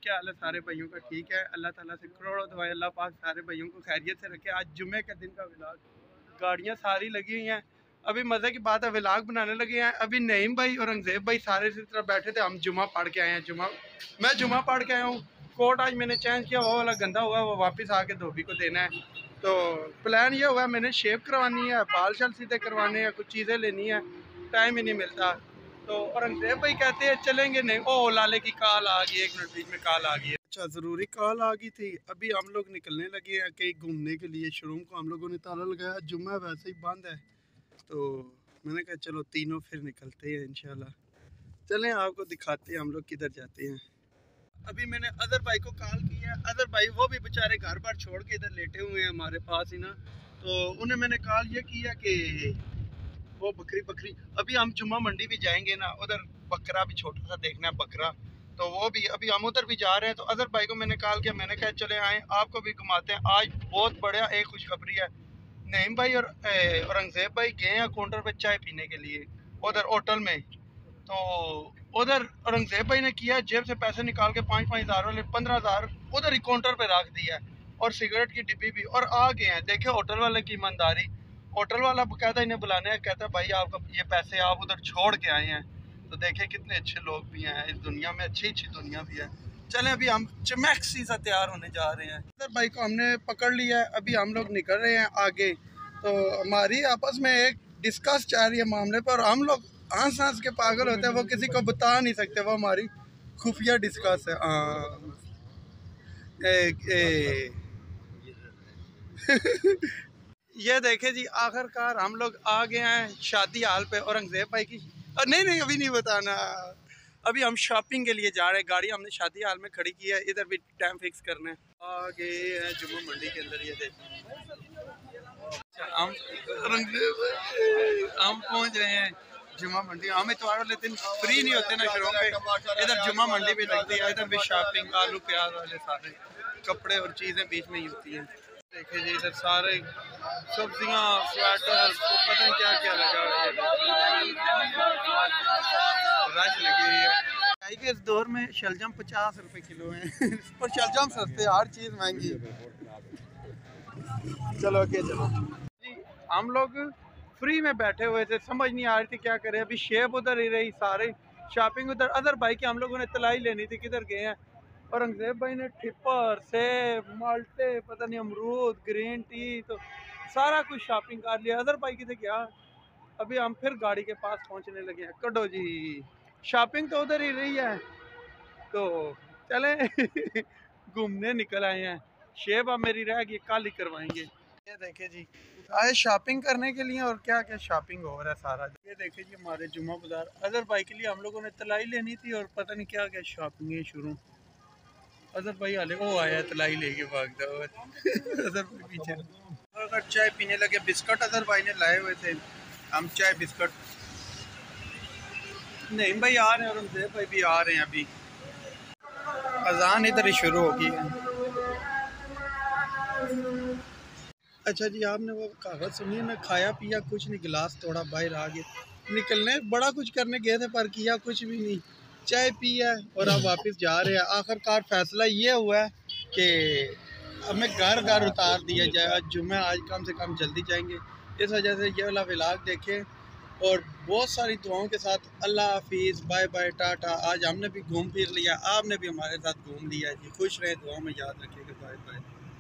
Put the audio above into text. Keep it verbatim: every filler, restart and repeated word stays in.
क्या हाल है सारे भाइयों का? ठीक है, अल्लाह ताला से करोड़ों दुआएं, अल्लाह पाक सारे भाइयों को खैरियत से रखे। आज जुम्मे के दिन का व्लॉग, गाड़ियाँ सारी लगी हुई हैं। अभी मज़े की बात है, व्लॉग बनाने लगे हैं। अभी नईम भाई और अंगजेब भाई सारे इसी तरह बैठे थे। हम जुम्मा पढ़ के आए हैं। जुम्मा मैं जुम्मा पढ़ के आया हूँ। कोट आज मैंने चेंज किया, वो वाला गंदा हुआ, वो वापस आके धोबी को देना है। तो प्लान ये हुआ, मैंने शेव करवानी है, बाल शाल सीधे करवाने हैं, कुछ चीज़ें लेनी है, टाइम ही नहीं मिलता। तो और अंग्रेज भाई कहते हैं चलेंगे नहीं। ओ लाले की कॉल आ गई, एक मिनट बीच में कॉल आ गई है। अच्छा, ज़रूरी कॉल आ गई थी। अभी हम लोग निकलने लगे हैं कहीं घूमने के लिए। शोरूम को हम लोगों ने ताला लगाया, जुम्मा वैसे ही बंद है। तो मैंने कहा चलो तीनों फिर निकलते हैं इंशाल्लाह। चलें आपको दिखाते हैं हम लोग किधर जाते हैं। अभी मैंने अदर भाई को कॉल किया। अदर भाई वो भी बेचारे घर बार छोड़ के इधर लेटे हुए हैं हमारे पास ही ना। तो उन्हें मैंने कॉल ये किया कि वो बकरी बकरी अभी हम जुम्मा मंडी भी जाएंगे ना, उधर बकरा भी छोटा सा देखना है, बकरा। तो वो भी अभी हम उधर भी जा रहे हैं। तो अदर भाई को मैंने कॉल किया, मैंने कहा चले आए आपको भी घुमाते हैं। आज बहुत बढ़िया एक खुशखबरी है। नईम भाई और औरंगजेब भाई गए हैं काउंटर पे चाय पीने के लिए उधर होटल में। तो उधर औरंगजेब भाई ने किया, जेब से पैसे निकाल के पाँच पाँच हज़ार वाले पंद्रह हज़ार उधर ही काउंटर पे रख दिया और सिगरेट की डिब्बी भी, और आ गए हैं। देखे होटल वाले की ईमानदारी। होटल वाला कहता इन्हें बुलाने है, कहता भाई आपका ये पैसे आप उधर छोड़ के आए हैं। तो देखे कितने अच्छे लोग भी हैं इस दुनिया में, अच्छी अच्छी दुनिया भी है। चले अभी हम चमैक्सी सा तैयार होने जा रहे हैं। इधर भाई को हमने पकड़ लिया है, अभी हम लोग निकल रहे हैं आगे। तो हमारी आपस में एक डिस्कस चल रही है मामले पर। हम लोग हंस हंस के पागल होते हैं, वो किसी को बता नहीं सकते, वो हमारी खुफिया डिस्कस है। हाँ ये देखे जी, आखिरकार हम लोग आ गए हैं शादी हाल पे औरंगजेब भाई की। नहीं नहीं अभी नहीं बताना। अभी हम शॉपिंग के लिए जा रहे हैं। गाड़ी हमने शादी हाल में खड़ी की है, इधर भी टाइम फिक्स करना है। आ गए हैं जुम्मा मंडी के अंदर। ये देखिए हम हम पहुंच रहे हैं जुम्मा मंडी। हम इतवार वाले दिन फ्री नहीं होते ना शोरूम पे, इधर जुम्मा मंडी भी लगती है। इधर भी शॉपिंग, आलू प्याज वाले सारे कपड़े और चीज़ें बीच में ही होती हैं। देखिए जी, इधर सारे सब्जियां, स्वेटर, पता नहीं क्या क्या लगा हुआ है, रश लगी हुई है। चाय के इस दौर में शलजम पचास रुपए किलो है पर शलजम सस्ते, हर चीज़ महंगी। चलो आगे चलो जी। हम लोग फ्री में बैठे हुए थे, समझ नहीं आ रही थी क्या करें। अभी शेप उधर ही रही, सारे शॉपिंग उधर। अदर भाई की हम लोगों ने तलाई लेनी थी, किधर गए हैं। औरंगजेब भाई ने टिप्पर, सेब, माल्टे, पता नहीं अमरूद, ग्रीन टी, तो सारा कुछ शॉपिंग कर लिया। अदर भाई की थे क्या। अभी हम फिर गाड़ी के पास पहुंचने लगे हैं। कटो जी, शॉपिंग तो उधर ही रही है, तो चले घूमने निकल आए हैं। शेब अब मेरी रह गई, कल ही करवाएंगे। ये देखे जी, आए शॉपिंग करने के लिए, और क्या क्या शॉपिंग हो रहा है सारा। ये देखे जी हमारे जुम्मा बाजार। अदर भाई के लिए हम लोगों ने तलाई लेनी थी और पता नहीं क्या क्या शॉपिंग है शुरू। अदर भाई हाले वो आया तलाई लेके भागता हुआ अदर भाई पीछे। अगर चाय पीने लगे, बिस्कुट अदर भाई ने लाए हुए थे, हम चाय बिस्कुट। नहीं भाई आ रहे हैं और उनसे भाई भी आ रहे हैं। अभी अजान इधर ही शुरू होगी है। अच्छा जी, आपने वो कहावत सुनी है ना, खाया पिया कुछ नहीं, गिलास तोड़ा बाहर आ गए। निकलने बड़ा कुछ करने गए थे पर किया कुछ भी नहीं, चाय पी है और अब वापस जा रहे हैं। आखिरकार फैसला ये हुआ है कि हमें घर घर उतार दिया जाए। आज जुम्मे, आज कम से कम जल्दी जाएंगे। इस वजह से ये वाला व्लॉग देखें और बहुत सारी दुआओं के साथ अल्लाह हाफिज़, बाय बाय, टाटा। आज हमने भी घूम फिर लिया, आपने भी हमारे साथ घूम लिया जी। खुश रहे, दुआओं में याद रखिएगा। Bye bye.